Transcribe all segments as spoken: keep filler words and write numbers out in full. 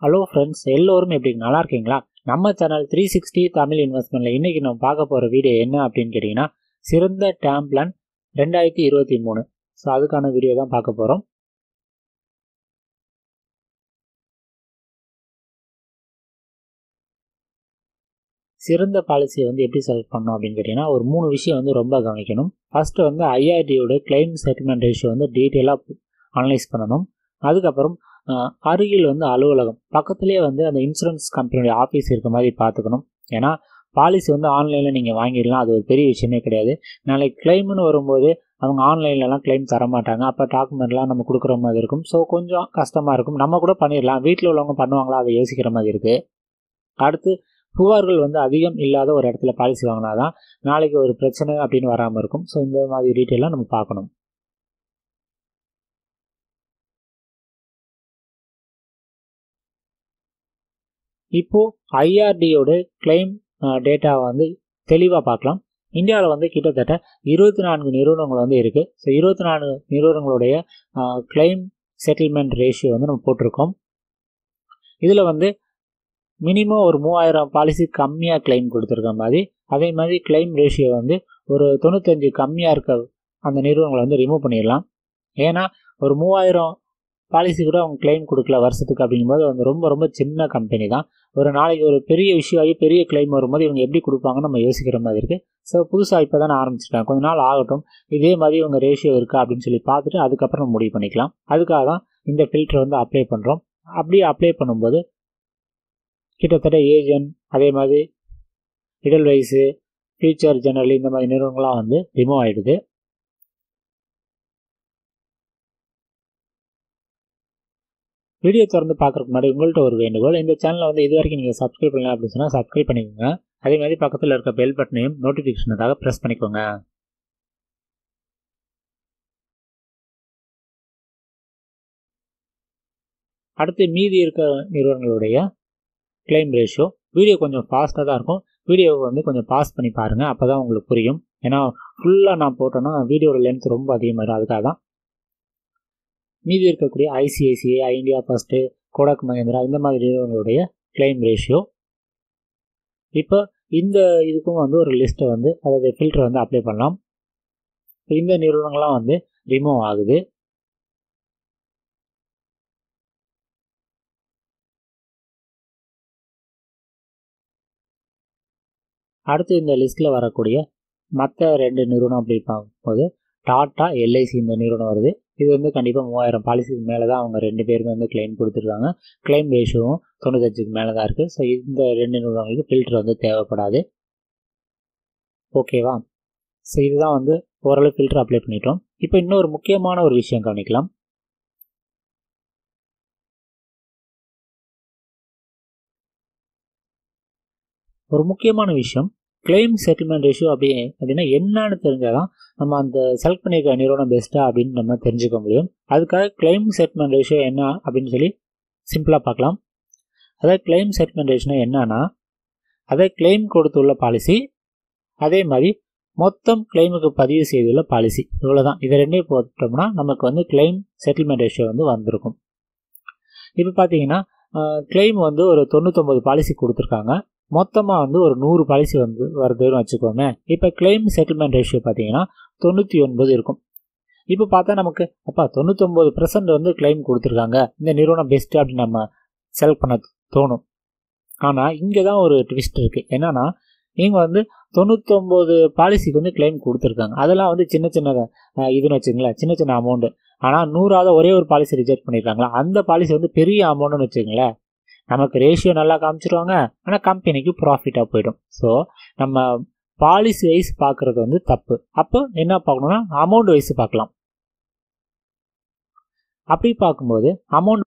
Hello friends, எல்லோரும் எப்படி நல்லா இருக்கீங்களா? நம்ம சேனல் த்ரீ சிக்ஸ்டி தமிழ் இன்வெஸ்ட்மெண்ட்ல இன்னைக்கு நம்ம பார்க்க போகிற வீடியோ என்ன அப்படின்னு கேட்டிங்கன்னா, சிறந்த டேர்ம் பிளான் ரெண்டாயிரத்தி இருபத்தி மூணு. ஸோ அதுக்கான வீடியோ தான் பார்க்க போகிறோம். சிறந்த பாலிசியை வந்து எப்படி செலக்ட் பண்ணணும் அப்படின்னு கேட்டிங்கன்னா, ஒரு மூணு விஷயம் வந்து ரொம்ப கவனிக்கணும். ஃபஸ்ட்டு வந்து ஐஆர்டியோட கிளைம் செட்டில்மெண்ட் ரேஷியோ வந்து டீட்டெயிலாக அனலைஸ் பண்ணணும். அதுக்கப்புறம் அருகில் வந்து அலுவலகம் பக்கத்துலேயே வந்து அந்த இன்சூரன்ஸ் கம்பெனியோட ஆஃபீஸ் இருக்க மாதிரி பார்த்துக்கணும். ஏன்னா பாலிசி வந்து ஆன்லைனில் நீங்கள் வாங்கிடலாம், அது ஒரு பெரிய விஷயமே கிடையாது. நாளைக்கு கிளைம்னு வரும்போது அவங்க ஆன்லைன்லலாம் கிளைம் தர மாட்டாங்க. அப்போ டாக்குமெண்ட்லாம் நம்ம கொடுக்குற மாதிரி இருக்கும். ஸோ கொஞ்சம் கஷ்டமாக இருக்கும். நம்ம கூட பண்ணிடலாம், வீட்டில் உள்ளவங்க பண்ணுவாங்களா அதை யோசிக்கிற மாதிரி இருக்குது. அடுத்து புகார்கள் வந்து அதிகம் இல்லாத ஒரு இடத்துல பாலிசி வாங்கினா தான் நாளைக்கு ஒரு பிரச்சனை அப்படின்னு வராமல் இருக்கும். ஸோ இந்த மாதிரி டீட்டெயிலாக நம்ம பார்க்கணும். இப்போது ஐஆர்டியோட கிளைம் டேட்டா வந்து தெளிவாக பார்க்கலாம். இந்தியாவில் வந்து கிட்டத்தட்ட இருபத்தி நான்கு நிறுவனங்கள் வந்து இருக்குது. ஸோ இருபத்தி நான்கு நிறுவனங்களுடைய கிளைம் செட்டில்மெண்ட் ரேஷியோ வந்து நம்ம போட்டிருக்கோம். இதில் வந்து மினிமம் ஒரு மூவாயிரம் பாலிசி கம்மியாக கிளைம் கொடுத்துருக்க மாதிரி, அதே மாதிரி கிளைம் ரேஷியோ வந்து ஒரு தொண்ணூத்தஞ்சு கம்மியாக இருக்க அந்த நிறுவனங்களை வந்து ரிமூவ் பண்ணிடலாம். ஏன்னா ஒரு மூவாயிரம் பாலிசி கூட அவங்க கிளைம் கொடுக்கல வருஷத்துக்கு அப்படிங்கும்போது வந்து ரொம்ப ரொம்ப சின்ன கம்பெனி தான். ஒரு நாளைக்கு ஒரு பெரிய இஷ்யூ ஆகி பெரிய கிளைம் வரும்போது இவங்க எப்படி கொடுப்பாங்கன்னு நம்ம யோசிக்கிற மாதிரி இருக்குது. ஸோ புதுசாக இப்போ தானே ஆரம்பிச்சிட்டாங்க, கொஞ்ச நாள் ஆகட்டும், இதே மாதிரி இவங்க ரேஷியோ இருக்கா அப்படின்னு சொல்லி பார்த்துட்டு அதுக்கப்புறம் நம்ம முடிவு பண்ணிக்கலாம். அதுக்காக தான் இந்த ஃபில்டர் வந்து அப்ளை பண்ணுறோம். அப்படியே அப்ளை பண்ணும்போது கிட்டத்தட்ட ஏஜென்ட், அதே மாதிரி இடல்வைஸு, ஃபியூச்சர் ஜெனரல் இந்த மாதிரி நிறுவனங்கள்லாம் வந்து ரிமூவ் ஆகிடுது. வீடியோ திறந்து பார்க்குறதுக்கு முன்னாடி உங்கள்கிட்ட ஒரு வேண்டுகோள், இந்த சேனலை வந்து இது வரைக்கும் நீங்கள் சப்ஸ்கிரைப் பண்ணலாம் அப்படின்னு சொன்னால் சப்ஸ்கிரைப் பண்ணிக்கோங்க. அதே மாதிரி பக்கத்தில் இருக்க பெல் பட்டனையும் நோட்டிஃபிகேஷனுக்காக ப்ரெஸ் பண்ணிக்கோங்க. அடுத்து மீதி இருக்க நிறுவனங்களுடைய கிளைம் ரேஷியோ வீடியோ கொஞ்சம் ஃபாஸ்ட்டாக தான் இருக்கும். வீடியோவை வந்து கொஞ்சம் பாஸ் பண்ணி பாருங்கள், அப்போ தான் உங்களுக்கு புரியும். ஏன்னா ஃபுல்லாக நான் போட்டோன்னா வீடியோட லென்த் ரொம்ப அதிகமாகிடும். அதுக்காக தான் மீதி இருக்கக்கூடிய ICICI, India first, Kotak Mahindra இந்த மாதிரி நிறுவனங்களுடைய கிளைம் ரேஷியோ. இப்போ இந்த இதுக்கும் வந்து ஒரு லிஸ்ட்டை வந்து அதாவது ஃபில்டர் வந்து அப்ளை பண்ணலாம். இந்த நிறுவனங்கள்லாம் வந்து ரிமூவ் ஆகுது. அடுத்து இந்த லிஸ்ட்டில் வரக்கூடிய மற்ற ரெண்டு நிறுவனம் அப்படி பார்க்கும்போது டாட்டா, எல்ஐசி இந்த நிறுவனம் வருது. இது வந்து கண்டிப்பாக மூவாயிரம் பாலிசிக்கு மேலே தான் அவங்க ரெண்டு பேருமே வந்து கிளைம் கொடுத்துருக்காங்க. கிளைம் ரேஷியோவும் தொண்ணூத்தஞ்சுக்கு மேலே தான் இருக்குது. ஸோ இந்த ரெண்டு நிறுவனங்களுக்கு ஃபில்டர் வந்து தேவைப்படாது. ஓகேவா? ஸோ இதுதான் வந்து ஓரளவு ஃபில்டர் அப்ளை பண்ணிட்டோம். இப்போ இன்னொரு முக்கியமான ஒரு விஷயம் கவனிக்கலாம். ஒரு முக்கியமான விஷயம், கிளைம் செட்டில்மெண்ட் ரேஷியோ அப்படி அப்படின்னா என்னன்னு தெரிஞ்சால் தான் நம்ம அந்த செலக்ட் பண்ணியிருக்க நிறுவனம் பெஸ்ட்டாக அப்படின்னு நம்ம தெரிஞ்சுக்க முடியும். அதுக்காக கிளைம் செட்டில்மெண்ட் ரேஷியோ என்ன அப்படின்னு சொல்லி சிம்பிளாக பார்க்கலாம். அதாவது கிளைம் செட்டில்மெண்ட் ரேஷியோ என்னன்னா, அதை கிளைம் கொடுத்துள்ள பாலிசி, அதே மாதிரி மொத்தம் கிளைமுக்கு பதிவு செய்துள்ள பாலிசி, இவ்வளோதான். இதை ரெண்டே போட்டோம்னா நமக்கு வந்து கிளைம் செட்டில்மெண்ட் ரேஷியோ வந்து வந்திருக்கும். இப்போ பார்த்தீங்கன்னா கிளைம் வந்து ஒரு தொண்ணூத்தொம்பது பாலிசி கொடுத்துருக்காங்க. மொத்தமாக வந்து ஒரு நூறு பாலிசி வந்து வருதுன்னு வச்சுக்கோங்க. இப்போ கிளைம் செட்டில்மெண்ட் ரேஷியோ பார்த்தீங்கன்னா தொண்ணூற்றி ஒன்பது இருக்கும். இப்போ பார்த்தா நமக்கு அப்பா தொண்ணூத்தொம்பது பர்சன்ட் வந்து கிளைம் கொடுத்துருக்காங்க, இந்த நிறுவனம் பெஸ்ட்டு அப்படின்னு நம்ம செலக்ட் பண்ண தோணும். ஆனால் இங்கே தான் ஒரு ட்விஸ்ட் இருக்குது. என்னன்னா இவங்க வந்து தொண்ணூத்தொம்பது பாலிசிக்கு வந்து கிளைம் கொடுத்துருக்காங்க. அதெல்லாம் வந்து சின்ன சின்ன இதுன்னு வச்சுங்களேன், சின்ன சின்ன அமௌண்ட்டு. ஆனால் நூறாவது ஒரே ஒரு பாலிசி ரிஜெக்ட் பண்ணியிருக்காங்களா, அந்த பாலிசி வந்து பெரிய அமௌண்ட்டுன்னு வச்சுங்களேன். நமக்கு ரேஷியோ நல்லா காமிச்சிருவாங்க, ஆனால் கம்பெனிக்கு ப்ராஃபிட்டாக போயிடும். ஸோ நம்ம பாலிசி வைஸ் பார்க்குறது வந்து தப்பு. அப்போ என்ன பார்க்கணும்னா அமௌண்ட் வைஸ் பார்க்கலாம். அப்படி பார்க்கும்போது அமௌண்ட்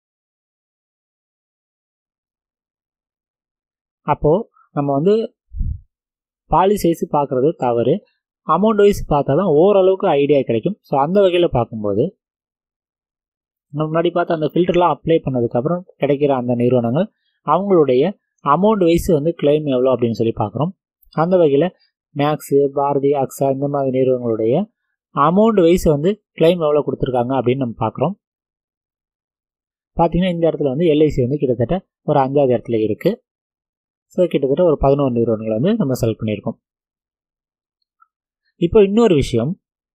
அப்போது நம்ம வந்து பாலிசி வைஸ் பார்க்குறது தவறு. அமௌண்ட் வைஸ் பார்த்தா தான் ஓரளவுக்கு ஐடியா கிடைக்கும். ஸோ அந்த வகையில் பார்க்கும்போது நம்ம முன்னாடி பார்த்து அந்த ஃபில்டர்லாம் அப்ளை பண்ணதுக்கப்புறம் கிடைக்கிற அந்த நிறுவனங்கள் அவங்களுடைய அமௌண்ட் வைஸ் வந்து கிளைம் எவ்வளோ அப்படின்னு சொல்லி பார்க்குறோம். அந்த வகையில் மேக்ஸு, பாரதி, அக்ஸா இந்த மாதிரி நிறுவனங்களுடைய அமௌண்ட் வைஸ் வந்து கிளைம் எவ்வளோ கொடுத்துருக்காங்க அப்படின்னு நம்ம பார்க்குறோம். பார்த்தீங்கன்னா இந்த இடத்துல வந்து எல்ஐசி வந்து கிட்டத்தட்ட ஒரு அஞ்சாவது இடத்துல இருக்குது. ஸோ கிட்டத்தட்ட ஒரு பதினோரு நிறுவனங்களை வந்து நம்ம செலக்ட் பண்ணியிருக்கோம். இப்போ இன்னொரு விஷயம்,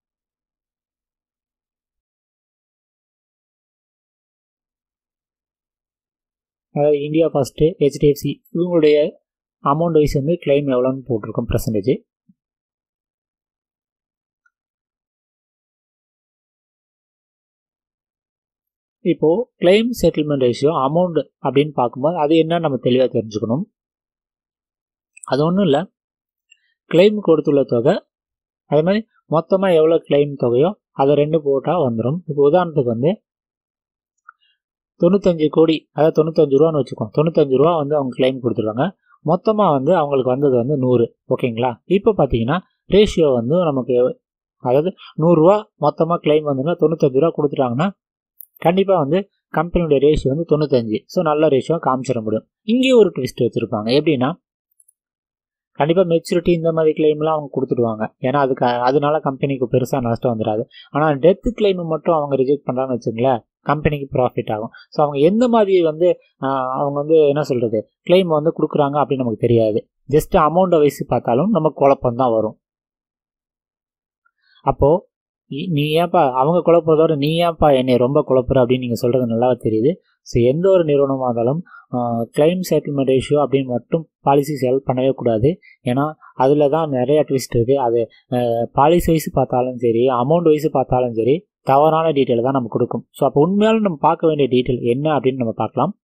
அதாவது இந்தியா ஃபர்ஸ்ட்டு, ஹெச்டிஎஃப்சி இவங்களுடைய அமௌண்ட் வைஸ் வந்து கிளைம் எவ்வளோன்னு போட்டிருக்கோம் பர்சன்டேஜ். இப்போது கிளைம் செட்டில்மெண்ட் ரேஷியோ அமௌண்ட் அப்படின்னு பார்க்கும்போது அது என்ன நம்ம தெளிவாக தெரிஞ்சுக்கணும். அது ஒன்றும் இல்லை, கிளைம் கொடுத்துள்ள தொகை அதே மாதிரி மொத்தமாக எவ்வளோ கிளைம் தொகையோ அதை ரெண்டு போட்டால் வந்துடும். இப்போ உதாரணத்துக்கு வந்து தொண்ணூத்தஞ்சு கோடி, அதாவது தொண்ணூத்தஞ்சு ரூபான்னு வச்சுக்கோம். தொண்ணூத்தஞ்சு ரூபா வந்து அவங்க கிளைம் கொடுத்துருவாங்க. மொத்தமாக வந்து அவங்களுக்கு வந்தது வந்து நூறு. ஓகேங்களா? இப்போ பார்த்தீங்கன்னா ரேஷியோ வந்து நமக்கு, அதாவது நூறுரூவா மொத்தமாக கிளைம் வந்துன்னா தொண்ணூத்தஞ்சு ரூபா கொடுத்துட்டாங்கன்னா கண்டிப்பாக வந்து கம்பெனியோட ரேஷியோ வந்து தொண்ணூத்தஞ்சு. ஸோ நல்ல ரேஷியோ காமிச்சிட முடியும். இங்கேயும் ஒரு ட்விஸ்ட் வச்சுருப்பாங்க. எப்படின்னா கண்டிப்பாக மெச்சூரிட்டி இந்த மாதிரி கிளைம்லாம் அவங்க கொடுத்துடுவாங்க. ஏன்னா அதுக்கு அதனால கம்பெனிக்கு பெருசாக நஷ்டம் வந்துடாது. ஆனால் டெத்து கிளைம் மட்டும் அவங்க ரிஜெக்ட் பண்ணுறாங்கன்னு வச்சுங்களேன், கம்பெனிக்கு ப்ராஃபிட் ஆகும். ஸோ அவங்க எந்த மாதிரி வந்து அவங்க வந்து என்ன சொல்கிறது கிளைம் வந்து கொடுக்குறாங்க அப்படின்னு நமக்கு தெரியாது. ஜஸ்ட் அமௌண்ட்டை வைஸ் பார்த்தாலும் நமக்கு குழப்பம் தான் வரும். அப்போது நீ ஏன்ப்பா அவங்க குழப்பறதோட நீ ஏன்ப்பா என்னை ரொம்ப குழப்புற அப்படின்னு நீங்கள் சொல்கிறது நல்லா தெரியுது. ஸோ எந்த ஒரு நிறுவனமாக இருந்தாலும் கிளைம் செட்டில்மெண்ட் ரேஷியோ அப்படின்னு மட்டும் பாலிசி செல் பண்ணவே கூடாது. ஏன்னா அதில் தான் நிறைய ட்விஸ்ட் இருக்குது. அது பாலிசி வைஸ் பார்த்தாலும் சரி, அமௌண்ட் வைஸ் பார்த்தாலும் சரி, தவறான டீட்டெயில் தான் நம்ம கொடுக்கும். ஸோ அப்போ உண்மையாலும் நம்ம பார்க்க வேண்டிய டீட்டெயில் என்ன அப்படின்னு நம்ம பார்க்கலாம்.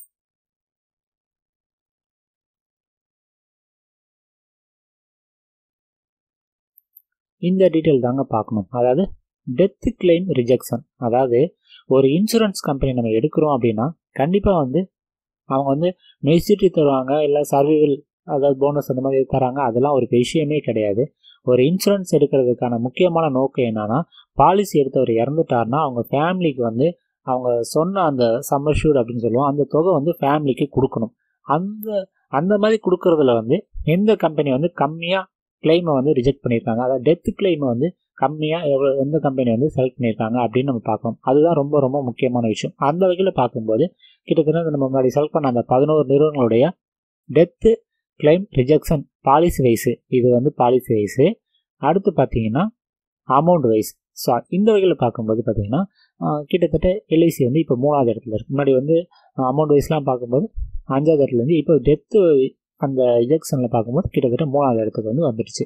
இந்த டீட்டெயில் தாங்க பார்க்கணும். அதாவது டெத் கிளைம் ரிஜெக்ஷன். அதாவது ஒரு இன்சூரன்ஸ் கம்பெனி நம்ம எடுக்கிறோம் அப்படின்னா கண்டிப்பாக வந்து அவங்க வந்து மெச்சூரிட்டி தருவாங்க, இல்லை சர்வைவல் அதாவது போனஸ் அந்த மாதிரி தராங்க. அதெல்லாம் ஒரு விஷயமே கிடையாது. ஒரு இன்சூரன்ஸ் எடுக்கிறதுக்கான முக்கியமான நோக்கம் என்னன்னா, பாலிசி எடுத்தவர் இறந்துட்டாருன்னா அவங்க ஃபேமிலிக்கு வந்து அவங்க சொன்ன அந்த சம்மர்ஷூட் அப்படின்னு சொல்லுவோம், அந்த தொகை வந்து ஃபேமிலிக்கு கொடுக்கணும். அந்த அந்த மாதிரி கொடுக்கறதுல வந்து எந்த கம்பெனி வந்து கம்மியாக கிளைமை வந்து ரிஜெக்ட் பண்ணியிருக்காங்க, அதாவது டெத் கிளைமை வந்து கம்மியாக எவ்வளோ எந்த கம்பெனி வந்து செலக்ட் பண்ணியிருக்காங்க அப்படின்னு நம்ம பார்க்கணும். அதுதான் ரொம்ப ரொம்ப முக்கியமான விஷயம். அந்த வகையில் பார்க்கும்போது கிட்டத்தட்ட நம்ம முன்னாடி செலக்ட் பண்ண அந்த பதினோரு நிறுவனங்களுடைய death claim rejection policy wise, இது வந்து பாலிசி வைஸு. அடுத்து பார்த்தீங்கன்னா அமௌண்ட் வைஸ். ஸோ இந்த வகையில் பார்க்கும்போது பார்த்தீங்கன்னா கிட்டத்தட்ட எல்ஐசி வந்து இப்போ மூணாவது இடத்துல இருக்குது. முன்னாடி வந்து அமௌண்ட் வைஸ்லாம் பார்க்கும்போது அஞ்சாவது இடத்துலேருந்து இப்போ டெத்து அந்த ரிஜெக்ஷனில் பார்க்கும்போது கிட்டத்தட்ட மூணாவது இடத்துக்கு வந்து வந்துடுச்சு.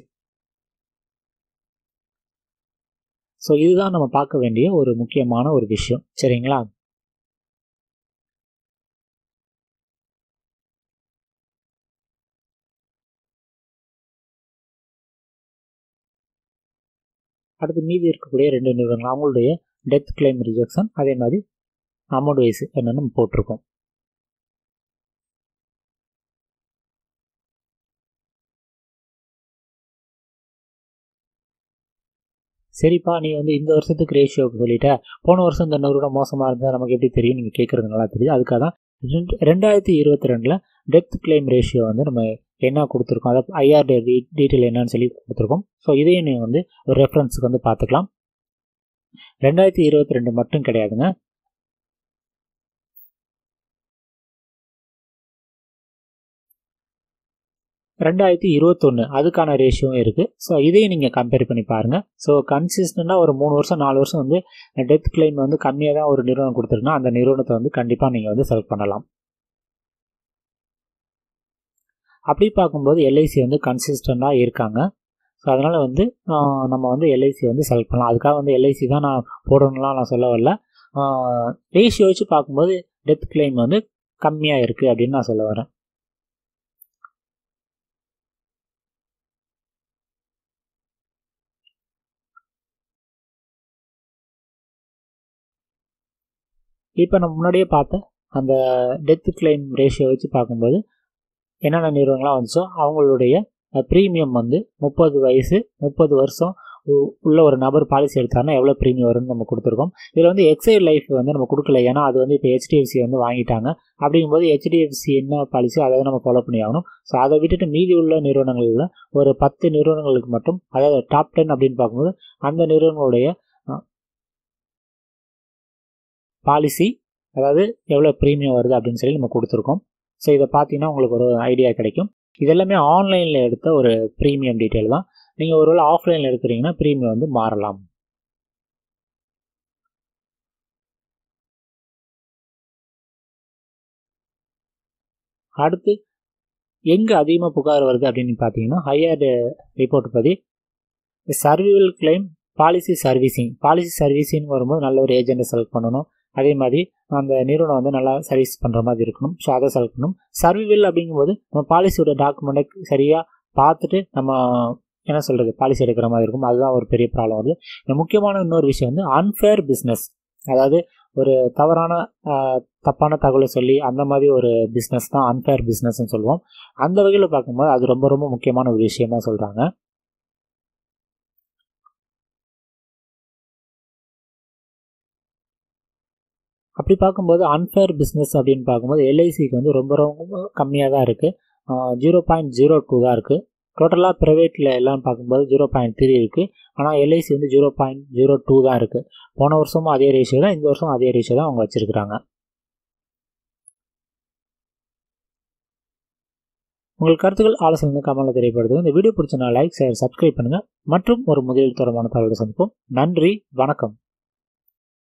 ஸோ இதுதான் நம்ம பார்க்க வேண்டிய ஒரு முக்கியமான ஒரு விஷயம். சரிங்களா? அடுத்து மீதி இருக்கக்கூடிய ரெண்டு நிறுவனங்கள் அவங்களுடைய டெத் கிளைம் ரிஜெக்ஷன், அதே மாதிரி அமௌண்ட் வைஸ் என்னன்னு நம்ம போட்டிருக்கோம். சரிப்பா, நீ வந்து இந்த வருஷத்துக்கு ரேஷியோக்கு சொல்லிட்ட, போன வருஷம் இந்த நிறுவனம் மோசமாக இருந்தால் நமக்கு எப்படி தெரியும்? நீங்கள் கேட்குறது நல்லா தெரியுது. அதுக்காக தான் ரெண்டு ரெண்டாயிரத்தி இருபத்தி ரெண்டில் டெத் கிளைம் ரேஷியோ வந்து நம்ம என்ன கொடுத்துருக்கோம், அதாவது ஐஆர்டி டீட்டெயில் என்னன்னு சொல்லி கொடுத்துருக்கோம். ஸோ இதையும் நீங்கள் வந்து ஒரு ரெஃபரன்ஸுக்கு வந்து பார்த்துக்கலாம். ரெண்டாயிரத்தி இருபத்தி ரெண்டு மட்டும் கிடையாதுங்க, ரெண்டாயிரத்தி இருபத்தொன்று அதுக்கான ரேஷியோவும் இருக்குது. ஸோ இதையும் நீங்கள் கம்பேர் பண்ணி பாருங்கள். ஸோ கன்சிஸ்டண்டாக ஒரு மூணு வருஷம் நாலு வருஷம் வந்து டெத் கிளைம் வந்து கம்மியாக தான் ஒரு நிறுவனம் கொடுத்துருக்குன்னா அந்த நிறுவனத்தை வந்து கண்டிப்பாக நீங்கள் வந்து செலக்ட் பண்ணலாம். அப்படி பார்க்கும்போது எல்ஐசி வந்து கன்சிஸ்டண்டாக இருக்காங்க. ஸோ அதனால் வந்து நம்ம வந்து எல்ஐசி வந்து செலக்ட் பண்ணலாம். அதுக்காக வந்து எல்ஐசி தான் நான் போடணும்லாம் நான் சொல்ல வரல. ரேஷியோ வச்சு பார்க்கும்போது டெத் கிளைம் வந்து கம்மியாக இருக்குது அப்படின்னு நான் சொல்ல வரேன். இப்போ நம்ம முன்னாடியே பார்த்த அந்த டெத் கிளைம் ரேஷியோ வச்சு பார்க்கும்போது என்னென்ன நிறுவனங்களாக வந்துச்சோ அவங்களுடைய ப்ரீமியம் வந்து முப்பது வயசு முப்பது வருஷம் உள்ள ஒரு நபர் பாலிசி எடுத்தாருன்னா எவ்வளோ ப்ரீமியம் வரும்னு நம்ம கொடுத்துருக்கோம். இதில் வந்து எக்ஸைட் லைஃப் வந்து நம்ம கொடுக்கல, ஏன்னா அது வந்து இப்போ ஹெச்டிஎஃப்சி வந்து வாங்கிட்டாங்க. அப்படிங்கும்போது ஹெச்டிஎஃப்சி என்ன பாலிசி அதை நம்ம ஃபாலோ பண்ணி ஆகணும். ஸோ அதை விட்டுட்டு மீதி உள்ள நிறுவனங்களில் ஒரு பத்து நிறுவனங்களுக்கு மட்டும், அதாவது டாப் டென் அப்படின்னு பார்க்கும்போது அந்த நிறுவனங்களுடைய பாலிசி அதாவது எவ்வளோ ப்ரீமியம் வருது அப்படின்னு சொல்லி நம்ம கொடுத்துருக்கோம். ஸோ இதை பார்த்தீங்கன்னா உங்களுக்கு ஒரு ஐடியா கிடைக்கும். இதெல்லாமே ஆன்லைனில் எடுத்த ஒரு ப்ரீமியம் டீட்டெயில் தான். நீங்கள் ஒருவேளை ஆஃப்லைனில் எடுக்கிறீங்கன்னா ப்ரீமியம் வந்து மாறலாம். அடுத்து எங்கே அதிகமாக புகார் வருது அப்படின்னு பார்த்தீங்கன்னா ஹையர்டு ரிப்போர்ட் பற்றி survival claim policy servicing policy servicing வரும்போது நல்ல ஒரு ஏஜெண்ட்டை செலக்ட் பண்ணணும். அதே மாதிரி அந்த நிறுவனம் வந்து நல்லா சர்வீஸ் பண்ணுற மாதிரி இருக்கணும். ஸோ அதை செலக்ட் பண்ணணும். சர்விவல் அப்படிங்கும்போது நம்ம பாலிசியோட டாக்குமெண்ட்டை சரியாக பார்த்துட்டு நம்ம என்ன சொல்கிறது பாலிசி எடுக்கிற மாதிரி இருக்கும். அதுதான் ஒரு பெரிய ப்ராப்ளம் வருது. இந்த முக்கியமான இன்னொரு விஷயம் வந்து அன்ஃபேர் பிஸ்னஸ், அதாவது ஒரு தவறான தப்பான தகவலை சொல்லி அந்த மாதிரி ஒரு பிஸ்னஸ் தான் அன்ஃபேர் பிஸ்னஸ்ன்னு சொல்லுவோம். அந்த வகையில் பார்க்கும்போது அது ரொம்ப ரொம்ப முக்கியமான ஒரு விஷயமா சொல்கிறாங்க. அப்படி பார்க்கும்போது அன்ஃபேர் பிஸ்னஸ் அப்படின்னு பார்க்கும்போது எல்ஐசிக்கு வந்து ரொம்ப ரொம்ப கம்மியாக தான் இருக்குது. ஜீரோ பாயிண்ட் ஜீரோ டூ தான் இருக்குது. டோட்டலாக ப்ரைவேட்டில் எல்லாம் பார்க்கும்போது ஜீரோ பாயிண்ட் த்ரீ இருக்குது. ஆனால் எல்ஐசி வந்து ஜீரோ பாயிண்ட் ஜீரோ டூ தான் இருக்குது. போன வருஷமும் அதே ரேஷியோ தான், இந்த வருஷம் அதே ரேஷியோ தான் அவங்க வச்சுருக்குறாங்க. உங்கள் கருத்துக்கள் ஆலோசனை கமெண்ட்ல தெரியப்படுது. இந்த வீடியோ பிடிச்சனா லைக், ஷேர், சப்ஸ்கிரைப் பண்ணுங்கள். மற்றும் ஒரு முதலீடு தொடர்பான தகவலை சந்திப்போம். நன்றி, வணக்கம்.